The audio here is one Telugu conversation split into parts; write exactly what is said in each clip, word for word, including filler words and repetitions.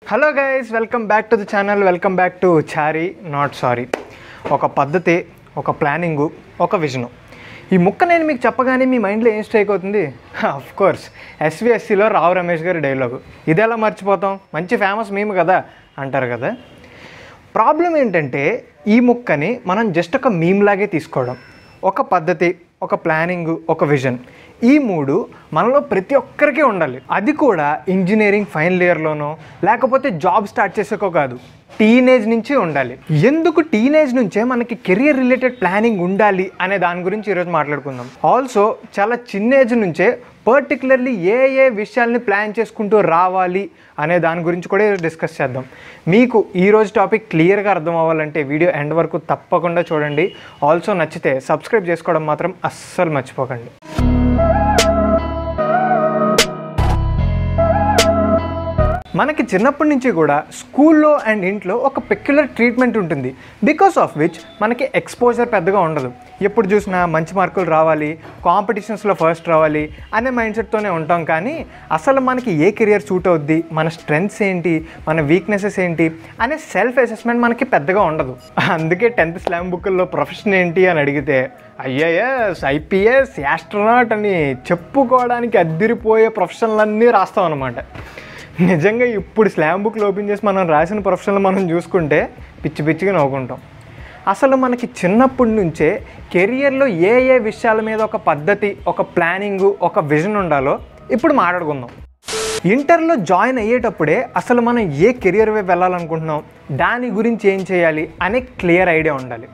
Hello guys, welcome back to the channel. Welcome back to Chari not sorry. ఒక పద్ధతి, ఒక ప్లానింగు, ఒక విజను. ఈ ముక్క నేను మీకు చెప్పగానే మీ మైండ్లో ఏం స్ట్రైక్ అవుతుంది? ఆఫ్ కోర్స్ ఎస్విఎస్సిలో రావు రమేష్ గారి డైలాగు. ఇది ఎలా మర్చిపోతాం, మంచి ఫేమస్ మీమ్ కదా అంటారు కదా. ప్రాబ్లం ఏంటంటే ఈ ముక్కని మనం జస్ట్ ఒక మీమ్ లాగే తీసుకోవడం. ఒక పద్ధతి, ఒక ప్లానింగు, ఒక విజన్, ఈ మూడు మనలో ప్రతి ఒక్కరికి ఉండాలి. అది కూడా ఇంజనీరింగ్ ఫైనల్ ఇయర్లోనో లేకపోతే జాబ్ స్టార్ట్ చేసాకో కాదు, టీనేజ్ నుంచి ఉండాలి. ఎందుకు టీనేజ్ నుంచే మనకి కెరియర్ రిలేటెడ్ ప్లానింగ్ ఉండాలి అనే దాని గురించి ఈరోజు మాట్లాడుకుందాం. ఆల్సో చాలా చిన్న ఏజ్ నుంచే పర్టికులర్లీ ఏ ఏ విషయాల్ని ప్లాన్ చేసుకుంటూ రావాలి అనే దాని గురించి కూడా ఈరోజు డిస్కస్ చేద్దాం. మీకు ఈరోజు టాపిక్ క్లియర్గా అర్థం అవ్వాలంటే వీడియో ఎండ్ వరకు తప్పకుండా చూడండి. ఆల్సో నచ్చితే సబ్స్క్రైబ్ చేసుకోవడం మాత్రం అస్సలు మర్చిపోకండి. మనకి చిన్నప్పటి నుంచి కూడా స్కూల్లో అండ్ ఇంట్లో ఒక పెక్యులర్ ట్రీట్మెంట్ ఉంటుంది, బికాస్ ఆఫ్ విచ్ మనకి ఎక్స్పోజర్ పెద్దగా ఉండదు. ఎప్పుడు చూసినా మంచి మార్కులు రావాలి, కాంపిటీషన్స్లో ఫస్ట్ రావాలి అనే మైండ్ సెట్తోనే ఉంటాం. కానీ అసలు మనకి ఏ కెరియర్ సూట్ అవుద్ది, మన స్ట్రెంగ్త్స్ ఏంటి, మన వీక్నెసెస్ ఏంటి అనే సెల్ఫ్ అసెస్మెంట్ మనకి పెద్దగా ఉండదు. అందుకే టెన్త్ స్లామ్ బుక్లో ప్రొఫెషన్ ఏంటి అని అడిగితే ఐఏఎస్, ఐపీఎస్, యాస్ట్రోనాట్ అని చెప్పుకోవడానికి అద్దిరిపోయే ప్రొఫెషన్లన్నీ రాస్తాం అన్నమాట. నిజంగా ఇప్పుడు స్లామ్ బుక్లు ఓపెన్ చేసి మనం రాసిన ప్రొఫెషన్లు మనం చూసుకుంటే పిచ్చి పిచ్చిగా నవ్వుకుంటాం. అసలు మనకి చిన్నప్పటి నుంచే కెరియర్లో ఏ ఏ విషయాల మీద ఒక పద్ధతి, ఒక ప్లానింగు, ఒక విజన్ ఉండాలో ఇప్పుడు మాట్లాడుకుందాం. ఇంటర్లో జాయిన్ అయ్యేటప్పుడే అసలు మనం ఏ కెరియర్ వైపు వెళ్ళాలనుకుంటున్నాం, దాని గురించి ఏం చేయాలి అనే క్లియర్ ఐడియా ఉండాలి.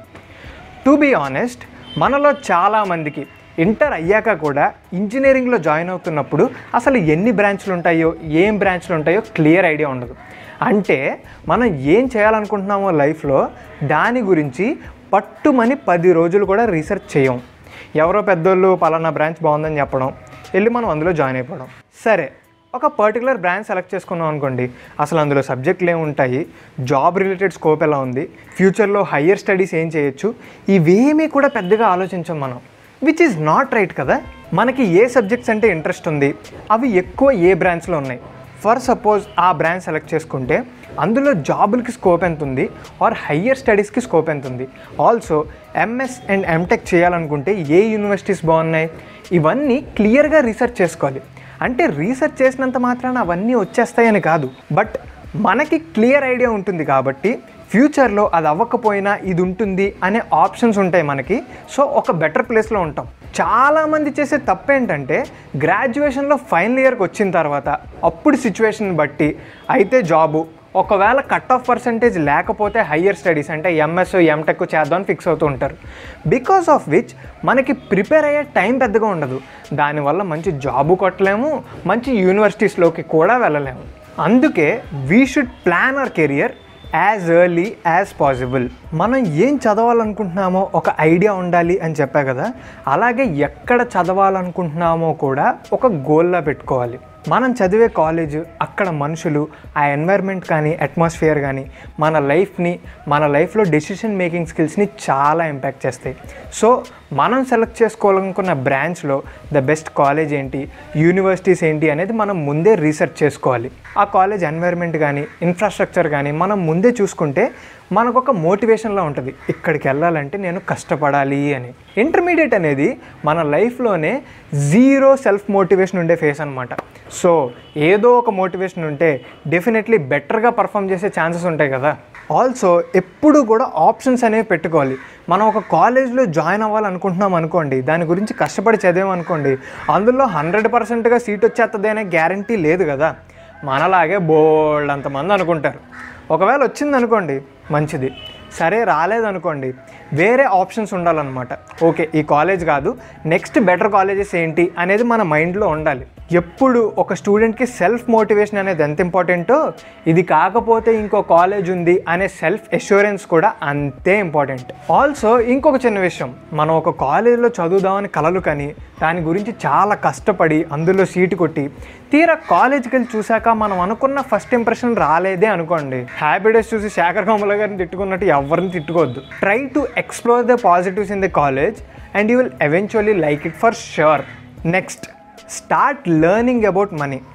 టు బీ ఆనెస్ట్, మనలో చాలామందికి ఇంటర్ అయ్యాక కూడా ఇంజనీరింగ్లో జాయిన్ అవుతున్నప్పుడు అసలు ఎన్ని బ్రాంచ్లు ఉంటాయో, ఏం బ్రాంచ్లు ఉంటాయో క్లియర్ ఐడియా ఉండదు. అంటే మనం ఏం చేయాలనుకుంటున్నామో లైఫ్లో దాని గురించి పట్టుమని పది రోజులు కూడా రీసెర్చ్ చేయం. ఎవరో పెద్దోళ్ళు పలానా బ్రాంచ్ బాగుందని చెప్పడం, వెళ్ళి మనం అందులో జాయిన్ అయిపోవడం. సరే, ఒక పర్టికులర్ బ్రాంచ్ సెలెక్ట్ చేసుకున్నాం అనుకోండి, అసలు అందులో సబ్జెక్టులు ఏముంటాయి, జాబ్ రిలేటెడ్ స్కోప్ ఎలా ఉంది, ఫ్యూచర్లో హయ్యర్ స్టడీస్ ఏం చేయొచ్చు, ఇవేమీ కూడా పెద్దగా ఆలోచించాం మనం. విచ్ ఈజ్ నాట్ రైట్ కదా. మనకి ఏ సబ్జెక్ట్స్ అంటే ఇంట్రెస్ట్ ఉంది, అవి ఎక్కువ ఏ బ్రాంచ్లో ఉన్నాయి. ఫర్ సపోజ్ ఆ బ్రాంచ్ సెలెక్ట్ చేసుకుంటే అందులో జాబులకి స్కోప్ ఎంత ఉంది, ఆర్ హయ్యర్ స్టడీస్కి స్కోప్ ఎంత ఉంది. ఆల్సో ఎంఎస్ అండ్ ఎంటెక్ చేయాలనుకుంటే ఏ యూనివర్సిటీస్ బాగున్నాయి, ఇవన్నీ క్లియర్గా రీసెర్చ్ చేసుకోవాలి. అంటే రీసెర్చ్ చేసినంత మాత్రాన అవన్నీ వచ్చేస్తాయని కాదు, బట్ మనకి క్లియర్ ఐడియా ఉంటుంది కాబట్టి ఫ్యూచర్లో అది అవ్వకపోయినా ఇది ఉంటుంది అనే ఆప్షన్స్ ఉంటాయి మనకి. సో ఒక బెటర్ ప్లేస్లో ఉంటాం. చాలామంది చేసే తప్పు ఏంటంటే గ్రాడ్యుయేషన్లో ఫైనల్ ఇయర్కి వచ్చిన తర్వాత అప్పుడు సిచ్యువేషన్ బట్టి అయితే జాబు, ఒకవేళ కట్ ఆఫ్ పర్సంటేజ్ లేకపోతే హయ్యర్ స్టడీస్ అంటే ఎంఎస్ ఎంటెక్ చేద్దామని ఫిక్స్ అవుతూ ఉంటారు. బికాస్ ఆఫ్ విచ్ మనకి ప్రిపేర్ అయ్యే టైం పెద్దగా ఉండదు. దానివల్ల మంచి జాబు కొట్టలేము, మంచి యూనివర్సిటీస్లోకి కూడా వెళ్ళలేము. అందుకే we should plan our career as early as possible. మనం ఏం చదవాలనుకుంటున్నామో ఒక ఐడియా ఉండాలి అని చెప్పా కదా, అలాగే ఎక్కడ చదవాలనుకుంటున్నామో కూడా ఒక గోల్లా పెట్టుకోవాలి. మనం చదివే కాలేజ్, అక్కడ మనుషులు, ఆ ఎన్వైర్న్మెంట్ కానీ అట్మాస్ఫియర్ కానీ మన లైఫ్ని, మన లైఫ్లో డెసిషన్ మేకింగ్ స్కిల్స్ని చాలా ఇంపాక్ట్ చేస్తాయి. సో మనం సెలెక్ట్ చేసుకోవాలనుకున్న బ్రాంచ్లో ద బెస్ట్ కాలేజ్ ఏంటి, యూనివర్సిటీస్ ఏంటి అనేది మనం ముందే రీసెర్చ్ చేసుకోవాలి. ఆ కాలేజ్ ఎన్వైర్న్మెంట్ కానీ ఇన్ఫ్రాస్ట్రక్చర్ కానీ మనం ముందే చూసుకుంటే మనకు ఒక మోటివేషన్లో ఉంటుంది, ఇక్కడికి వెళ్ళాలంటే నేను కష్టపడాలి అని. ఇంటర్మీడియట్ అనేది మన లైఫ్లోనే జీరో సెల్ఫ్ మోటివేషన్ ఉండే ఫేస్ అనమాట. సో ఏదో ఒక మోటివేషన్ ఉంటే డెఫినెట్లీ బెటర్గా పర్ఫామ్ చేసే ఛాన్సెస్ ఉంటాయి కదా. ఆల్సో ఎప్పుడు కూడా ఆప్షన్స్ అనేవి పెట్టుకోవాలి. మనం ఒక కాలేజ్లో జాయిన్ అవ్వాలనుకుంటున్నాం అనుకోండి, దాని గురించి కష్టపడి చదివామనుకోండి, అందులో హండ్రెడ్ పర్సెంట్గా సీట్ వచ్చేస్తుంది అనే గ్యారంటీ లేదు కదా. మనలాగే బోల్డ్ అంతమంది అనుకుంటారు. ఒకవేళ వచ్చిందనుకోండి మంచిది, సరే రాలేదనుకోండి వేరే ఆప్షన్స్ ఉండాలన్నమాట. ఓకే, ఈ కాలేజ్ కాదు, నెక్స్ట్ బెటర్ కాలేజెస్ ఏంటి అనేది మన మైండ్లో ఉండాలి. ఎప్పుడు ఒక స్టూడెంట్కి సెల్ఫ్ మోటివేషన్ అనేది ఎంత ఇంపార్టెంటో, ఇది కాకపోతే ఇంకో కాలేజ్ ఉంది అనే సెల్ఫ్ అష్యూరెన్స్ కూడా అంతే ఇంపార్టెంట్. ఆల్సో ఇంకొక చిన్న విషయం, మనం ఒక కాలేజీలో చదువుదామని కలలు కానీ దాని గురించి చాలా కష్టపడి అందులో సీటు కొట్టి తీరా కాలేజ్కి వెళ్ళి చూశాక మనం అనుకున్న ఫస్ట్ ఇంప్రెషన్ రాలేదే అనుకోండి, హ్యాపీ డేస్ చూసి శేఖర్ కమల గారిని తిట్టుకున్నట్టు ఎవరిని తిట్టుకోవద్దు. Try to explore the positives in the college and you will eventually like it for sure. Next, start learning about money.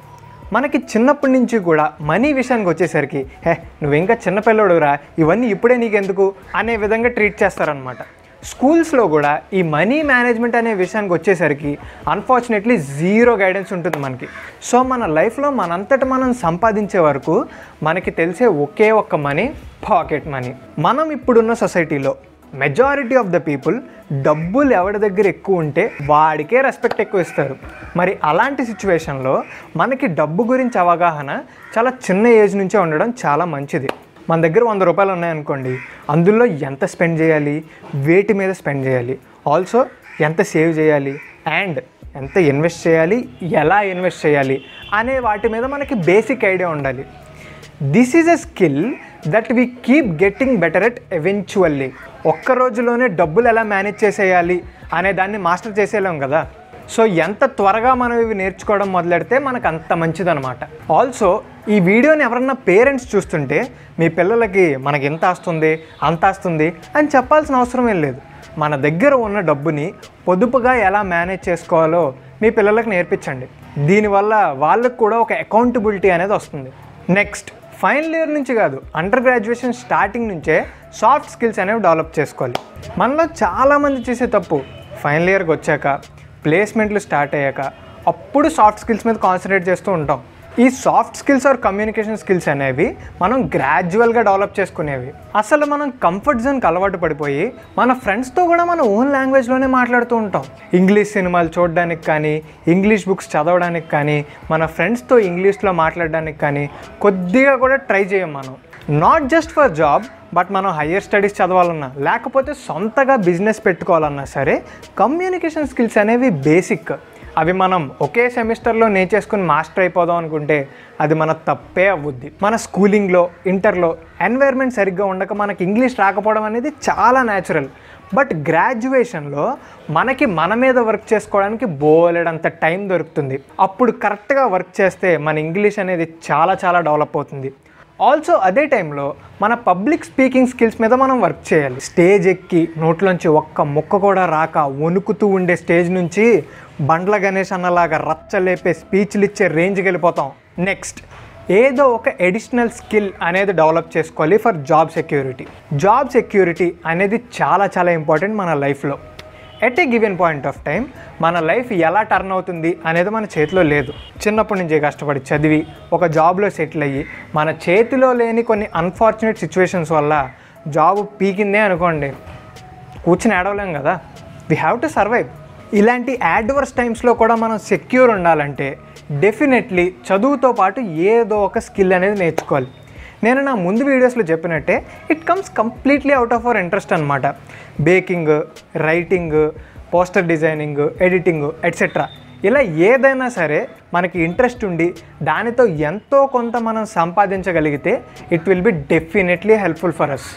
మనకి చిన్నప్పటి నుంచి కూడా మనీ విషయానికి వచ్చేసరికి హే నువ్వు ఇంకా చిన్నపిల్లడురా, ఇవన్నీ ఇప్పుడే నీకెందుకు అనే విధంగా ట్రీట్ చేస్తారనమాట. స్కూల్స్లో కూడా ఈ మనీ మేనేజ్మెంట్ అనే విషయానికి వచ్చేసరికి అన్ఫార్చునేట్లీ జీరో గైడెన్స్ ఉంటుంది మనకి. సో మన లైఫ్లో మనంతట మనం సంపాదించే వరకు మనకి తెలిసే ఒకే ఒక్క మనీ, పాకెట్ మనీ. మనం ఇప్పుడున్న సొసైటీలో మెజారిటీ ఆఫ్ ద పీపుల్ డబ్బులు ఎవరి దగ్గర ఎక్కువ ఉంటే వాడికే రెస్పెక్ట్ ఎక్కువ ఇస్తారు. మరి అలాంటి సిచ్యువేషన్లో మనకి డబ్బు గురించి అవగాహన చాలా చిన్న ఏజ్ నుంచే ఉండడం చాలా మంచిది. మన దగ్గర వంద రూపాయలు ఉన్నాయనుకోండి, అందులో ఎంత స్పెండ్ చేయాలి, వేటి మీద స్పెండ్ చేయాలి, ఆల్సో ఎంత సేవ్ చేయాలి అండ్ ఎంత ఇన్వెస్ట్ చేయాలి, ఎలా ఇన్వెస్ట్ చేయాలి అనే వాటి మీద మనకి బేసిక్ ఐడియా ఉండాలి. This is a skill that we keep getting better at eventually. ఒక్క రోజులోనే డబ్బులు ఎలా మేనేజ్ చేసేయాలి అనే దాన్ని మాస్టర్ చేసేయలేం కదా. సో ఎంత త్వరగా మనం ఇవి నేర్చుకోవడం మొదలెడితే మనకు అంత మంచిదన్నమాట. ఆల్సో ఈ వీడియోని ఎవరన్నా పేరెంట్స్ చూస్తుంటే మీ పిల్లలకి మనకి ఎంత వస్తుంది అంత వస్తుంది అని చెప్పాల్సిన అవసరం ఏం లేదు. మన దగ్గర ఉన్న డబ్బుని పొదుపుగా ఎలా మేనేజ్ చేసుకోవాలో మీ పిల్లలకు నేర్పించండి. దీనివల్ల వాళ్ళకు కూడా ఒక అకౌంటబిలిటీ అనేది వస్తుంది. నెక్స్ట్, ఫైనల్ ఇయర్ నుంచి కాదు, అండర్ గ్రాడ్యుయేషన్ స్టార్టింగ్ నుంచే సాఫ్ట్ స్కిల్స్ అనేవి డెవలప్ చేసుకోవాలి. మనలో చాలామంది చేసే తప్పు, ఫైనల్ ఇయర్కి వచ్చాక ప్లేస్మెంట్లు స్టార్ట్ అయ్యాక అప్పుడు సాఫ్ట్ స్కిల్స్ మీద కాన్సన్ట్రేట్ చేస్తూ ఉంటాం. ఈ soft skills are communication skills అనేవి మనం గ్రాడ్యువల్గా డెవలప్ చేసుకునేవి. అసలు మనం కంఫర్ట్ జోన్కి అలవాటు పడిపోయి మన ఫ్రెండ్స్తో కూడా మన ఓన్ లాంగ్వేజ్లోనే మాట్లాడుతూ ఉంటాం. ఇంగ్లీష్ సినిమాలు చూడడానికి కానీ, ఇంగ్లీష్ బుక్స్ చదవడానికి కానీ, మన ఫ్రెండ్స్తో ఇంగ్లీష్లో మాట్లాడడానికి కానీ కొద్దిగా కూడా ట్రై చేయం మనం. Not just for job, but మనం హయ్యర్ స్టడీస్ చదవాలన్నా లేకపోతే సొంతగా బిజినెస్ పెట్టుకోవాలన్నా సరే కమ్యూనికేషన్ స్కిల్స్ అనేవి బేసిక్. అవి మనం ఒకే సెమిస్టర్లో నేర్చేసుకుని మాస్టర్ అయిపోదాం అనుకుంటే అది మన తప్పే అవ్వుద్ది. మన స్కూలింగ్లో, ఇంటర్లో ఎన్వైర్న్మెంట్ సరిగ్గా ఉండక మనకి ఇంగ్లీష్ రాకపోవడం అనేది చాలా న్యాచురల్. బట్ గ్రాడ్యుయేషన్లో మనకి మన మీద వర్క్ చేసుకోవడానికి బోలెడంత టైం దొరుకుతుంది. అప్పుడు కరెక్ట్గా వర్క్ చేస్తే మన ఇంగ్లీష్ అనేది చాలా చాలా డెవలప్ అవుతుంది. ఆల్సో అదే టైంలో మన పబ్లిక్ స్పీకింగ్ స్కిల్స్ మీద మనం వర్క్ చేయాలి. స్టేజ్ ఎక్కి నోట్లోంచి ఒక్క ముక్క కూడా రాక వణుకుతూ ఉండే స్టేజ్ నుంచి బండ్ల గణేష్ అన్నలాగా రచ్చలేపే స్పీచ్లు ఇచ్చే రేంజ్కి వెళ్ళిపోతాం. నెక్స్ట్, ఏదో ఒక ఎడిషనల్ స్కిల్ అనేది డెవలప్ చేసుకోవాలి for job security. Job security అనేది చాలా చాలా ఇంపార్టెంట్ మన లైఫ్లో. At a given point of time మన లైఫ్ ఎలా టర్న్ అవుతుంది అనేది మన చేతిలో లేదు. చిన్నప్పటి నుంచే కష్టపడి చదివి ఒక జాబ్లో సెటిల్ అయ్యి మన చేతిలో లేని కొన్ని అన్ఫార్చునేట్ సిచ్యువేషన్స్ వల్ల జాబ్ పీకిందే అనుకోండి, కూర్చుని ఏడవలేం కదా. We have to survive. ఇలాంటి యాడ్వర్స్ టైమ్స్లో కూడా మనం సెక్యూర్ ఉండాలంటే డెఫినెట్లీ చదువుతో పాటు ఏదో ఒక స్కిల్ అనేది నేర్చుకోవాలి. నేను నా ముందు వీడియోస్లో చెప్పినట్టే it comes completely out of our interest అనమాట. Baking, writing, poster designing, editing etcetera, ఇలా ఏదైనా సరే మనకి ఇంట్రెస్ట్ ఉండి దానితో ఎంతో కొంత మనం సంపాదించగలిగితే it will be definitely helpful for us.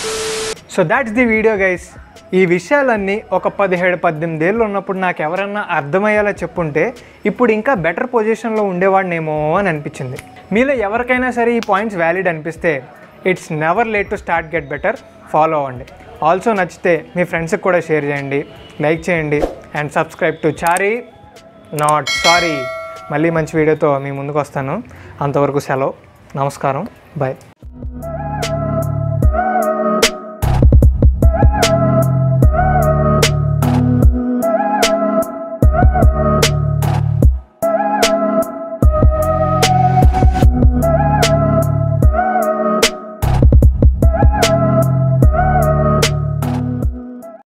So that's the video guys. ఈ విషయాలన్నీ ఒక పదిహేడు పద్దెనిమిది ఏళ్ళు ఉన్నప్పుడు నాకు ఎవరన్నా అర్థమయ్యేలా చెప్పుంటే ఇప్పుడు ఇంకా బెటర్ పొజిషన్లో ఉండేవాడినేమో అని అనిపించింది. మీలో ఎవరికైనా సరే ఈ పాయింట్స్ వ్యాలిడ్ అనిపిస్తే it's never late to start get better, follow అవ్వండి. ఆల్సో నచ్చితే మీ ఫ్రెండ్స్కి కూడా షేర్ చేయండి, లైక్ చేయండి and subscribe to Chari not sorry. మళ్ళీ మంచి వీడియోతో మీ ముందుకు వస్తాను. అంతవరకు సెలవు, నమస్కారం, బాయ్.